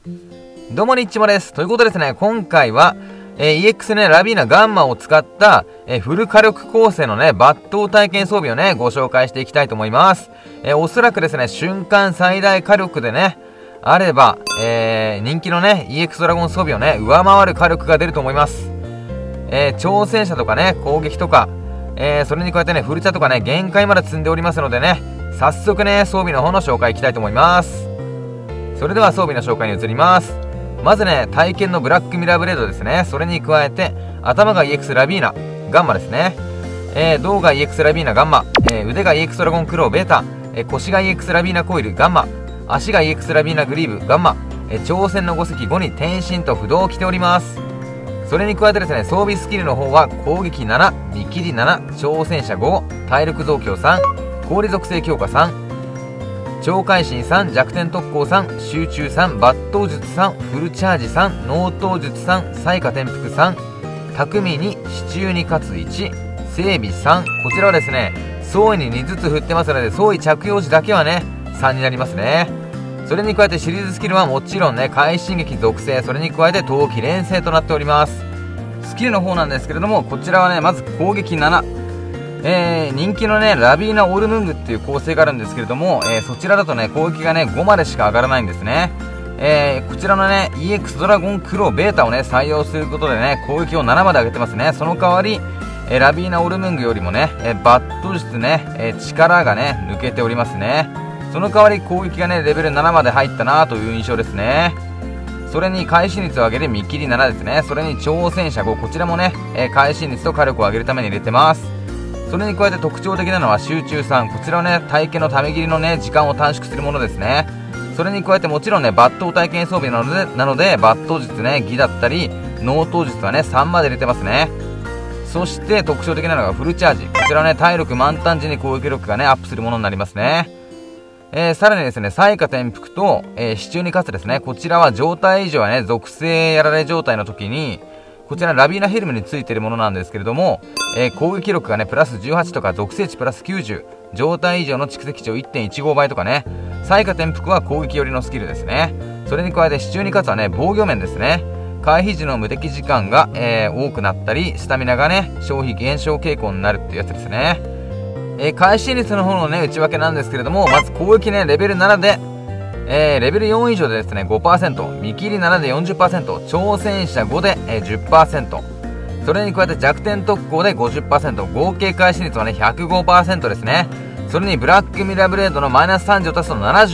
どうもにっちもです。ということでですね、今回は、EX ね、ラビーナガンマを使った、フル火力構成のね、抜刀体験装備をね、ご紹介していきたいと思います。おそらくですね、瞬間最大火力でね、あれば、人気のね、EX ドラゴン装備をね、上回る火力が出ると思います。挑戦者とかね、攻撃とか、それに加えてね、フルチャとかね、限界まで積んでおりますのでね、早速ね、装備の方の紹介いきたいと思います。それでは装備の紹介に移ります。まずね、体験のブラックミラーブレードですね。それに加えて、頭が EX ラビーナ、ガンマですね。胴が EX ラビーナ、ガンマ。腕が EX ドラゴンクロー、ベータ。腰が EX ラビーナコイル、ガンマ。足が EX ラビーナグリーブ、ガンマ。挑戦の5石5に転身と不動を着ております。それに加えてですね、装備スキルの方は、攻撃7、見切り7、挑戦者5、体力増強3、氷属性強化3、超会心3、弱点特攻3、集中3、抜刀術3、フルチャージ3、脳刀術3、彩花転覆3、匠に支柱に勝つ1、整備3。こちらはですね、装備に2ずつ振ってますので、装備着用時だけはね、3になりますね。それに加えてシリーズスキルはもちろんね、快進撃属性、それに加えて闘気連成となっております。スキルの方なんですけれども、こちらはね、まず攻撃7。人気のね、ラビーナ・オルムングっていう構成があるんですけれども、そちらだとね、攻撃がね、5までしか上がらないんですね。こちらのね、EX ドラゴンクローベータをね、採用することでね、攻撃を7まで上げてますね。その代わり、ラビーナ・オルムングよりもね、バット術ね、力がね、抜けておりますね。その代わり攻撃がね、レベル7まで入ったなという印象ですね。それに会心率を上げる見切り7ですね。それに挑戦者5、こちらもね、会心率と火力を上げるために入れてます。それに加えて特徴的なのは集中3、こちらはね、体験のため切りのね、時間を短縮するものですね。それに加えてもちろんね、抜刀体験装備なので抜刀術ね、技だったり脳刀術はね、3まで入れてますね。そして特徴的なのがフルチャージ、こちらはね、体力満タン時に攻撃力がね、アップするものになりますね。さらにですね、彩花転覆と、支柱に勝つですね。こちらは状態以上はね、属性やられ状態の時に、こちらラビーナヘルムについているものなんですけれども、攻撃力がね、プラス18とか属性値プラス90、状態以上の蓄積値を 1.15 倍とかね、彩花転覆は攻撃寄りのスキルですね。それに加えて支柱に勝つはね、防御面ですね。回避時の無敵時間が、多くなったり、スタミナがね、消費減少傾向になるっていうやつですね。会心率の方のね、内訳なんですけれども、まず攻撃ね、レベル7で、レベル4以上でですね、5%、見切り7で 40%、挑戦者5で、10%、それに加えて弱点特攻で 50%、合計回心率はね、105% ですね。それにブラックミラーブレードのマイナス30を足すと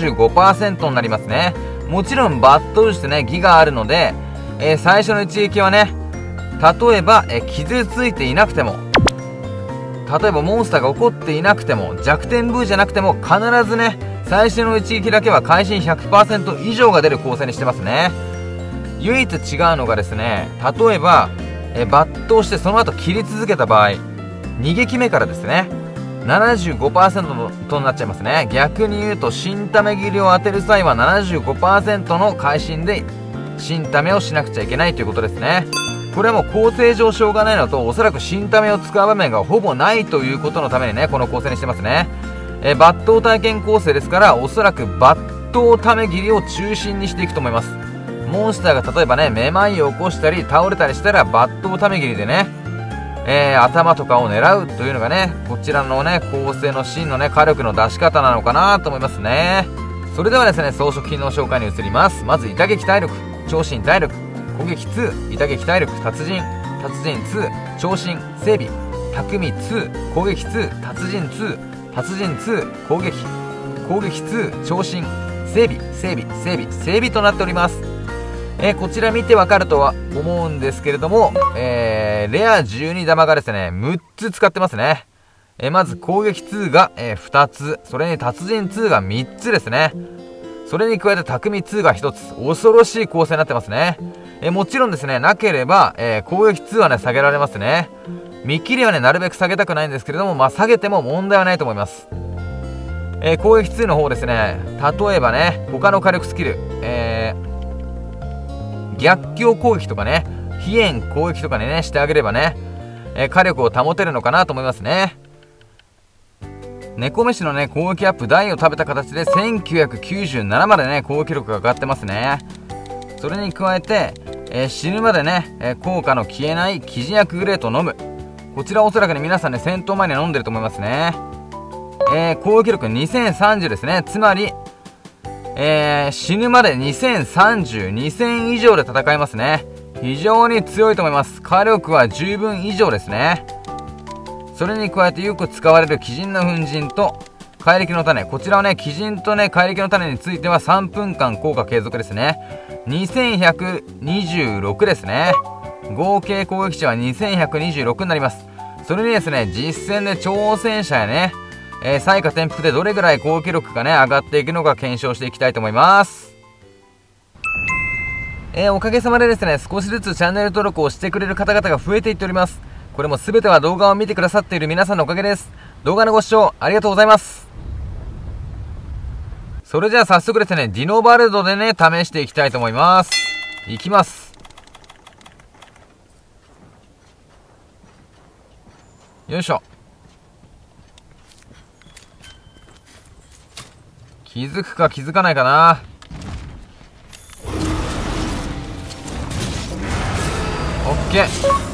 75% になりますね。もちろん抜刀術ね、技があるので、最初の一撃はね、例えば、傷ついていなくても、例えばモンスターが起こっていなくても、弱点ブーじゃなくても、必ずね、最初の一撃だけは会心 100% 以上が出る構成にしてますね。唯一違うのがですね、例えば、抜刀してその後切り続けた場合、2撃目からですね、75% となっちゃいますね。逆に言うと、新ため切りを当てる際は 75% の会心で新ためをしなくちゃいけないということですね。これはもう構成上しょうがないのと、おそらく新ためを使う場面がほぼないということのためにね、この構成にしてますね。抜刀体験構成ですから、おそらく抜刀ため切りを中心にしていくと思います。モンスターが例えばね、めまいを起こしたり倒れたりしたら、抜刀ため切りでね、頭とかを狙うというのがね、こちらのね、構成の真のね、火力の出し方なのかなと思いますね。それではですね、装飾品の紹介に移ります。まず、板撃体力、長身体力、攻撃2、板撃体力、達人2、長身、整備、匠2、攻撃2、達人2、達人2、攻撃2、長身、整備となっております。こちら見てわかるとは思うんですけれども、レア12玉がですね、6つ使ってますね。まず攻撃2が、2つ、それに達人2が3つですね。それに加えて匠2が1つ、恐ろしい構成になってますね。もちろんですね、なければ、攻撃2はね、下げられますね。見切りはね、なるべく下げたくないんですけれども、まあ、下げても問題はないと思います。攻撃2の方ですね、例えばね、他の火力スキル、逆境攻撃とかね、飛燕攻撃とかにね、してあげればね、火力を保てるのかなと思いますね。猫飯のね、攻撃アップ台を食べた形で1997までね、攻撃力が上がってますね。 それに加えて、死ぬまでね、効果の消えない鬼人薬グレートを飲む。こちらおそらくね、皆さんね、戦闘前には飲んでると思いますね。攻撃力2030ですね。つまり、死ぬまで2030、2000以上で戦いますね。非常に強いと思います。火力は十分以上ですね。それに加えてよく使われる鬼人の粉塵と怪力の種。こちらはね、鬼人とね、怪力の種については3分間効果継続ですね。2126ですね。合計攻撃値は2126になります。それにですね、実戦で挑戦者やね、彩花転覆でどれぐらい攻撃力がね、上がっていくのか検証していきたいと思います。おかげさまでですね、少しずつチャンネル登録をしてくれる方々が増えていっております。これも全ては動画を見てくださっている皆さんのおかげです。動画のご視聴ありがとうございます。それじゃあ早速ですね、ディノバルドでね、試していきたいと思います。いきます。よいしょ。気づくか気づかないかな。オッケー。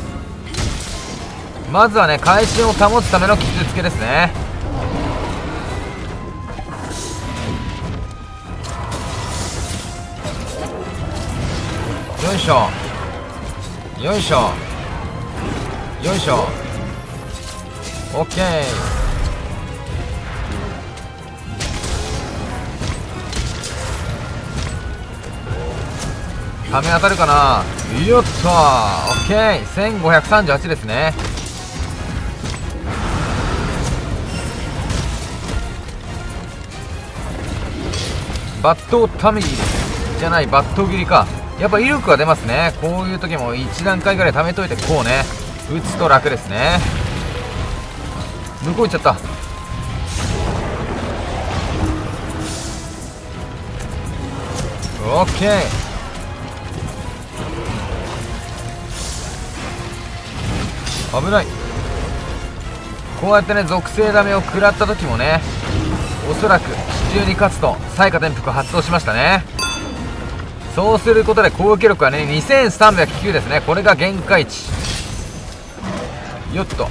まずはね、会心を保つための傷つけですね。よいしょよいしょよいしょ。オッケー。ため当たるかな。よっと、オッケー。1538ですね。バットタミギじゃない、バット切りか。やっぱ威力が出ますね。こういう時も1段階ぐらい貯めといて、こうね、打つと楽ですね。向こう行っちゃった。オッケー。危ない。こうやってね、属性ダメを食らった時もね、おそらく支柱に勝つと彩花転覆発動しましたね。そうすることで攻撃力はね、2309ですね。これが限界値。よっと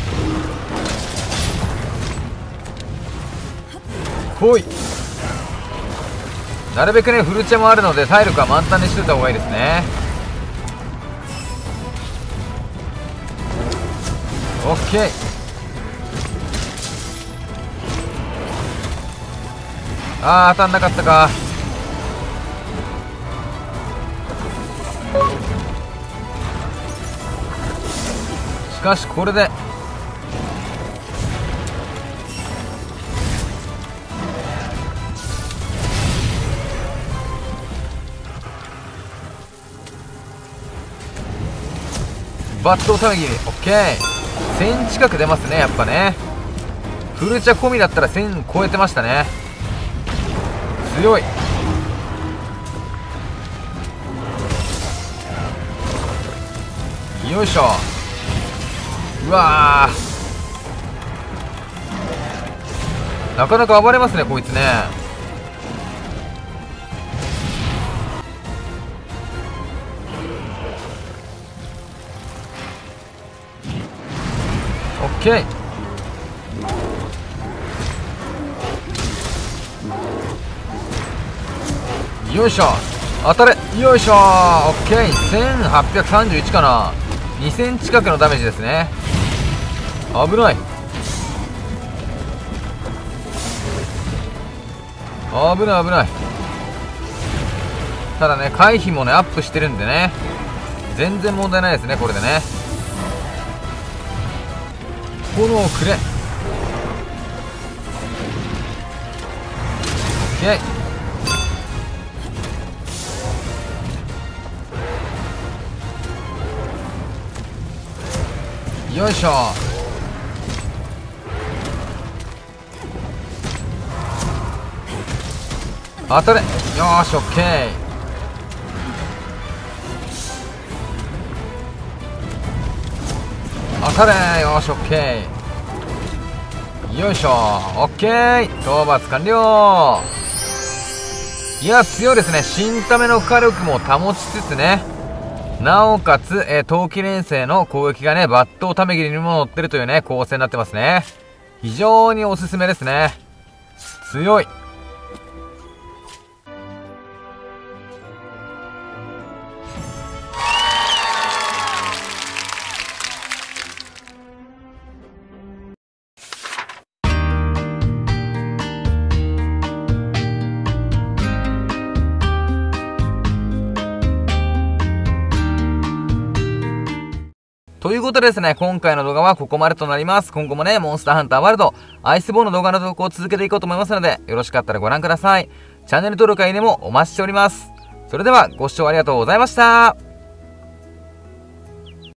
来い。なるべくね、フルチャもあるので体力は満タンにしといた方がいいですね。オッケー。あー、当たんなかったか。しかしこれでバットをためぎり。オッケー。1000近く出ますね、やっぱね。フルチャ込みだったら1000超えてましたね。強い。よいしょ。うわー、なかなか暴れますね、こいつね。オッケー。よいしょ。当たれ。よいしょ。オッケー。1831かな。2000近くのダメージですね。危ない。危ない危ない。ただね、回避もねアップしてるんでね、全然問題ないですね。これでね、炎をくれ。オッケー。よいしょ。当たれ。よーし、オッケー。当たれ。よーし、オッケー。よいしょ。オッケー。討伐完了。 いや、強いですね。新ための火力も保ちつつね。なおかつ、冬季連星の攻撃がね、抜刀ため切りにも乗ってるというね、構成になってますね。非常におすすめですね。強い。ということでですね、今回の動画はここまでとなります。今後もね、モンスターハンターワールド、アイスボーンの動画の投稿を続けていこうと思いますので、よろしかったらご覧ください。チャンネル登録やいいねもお待ちしております。それでは、ご視聴ありがとうございました。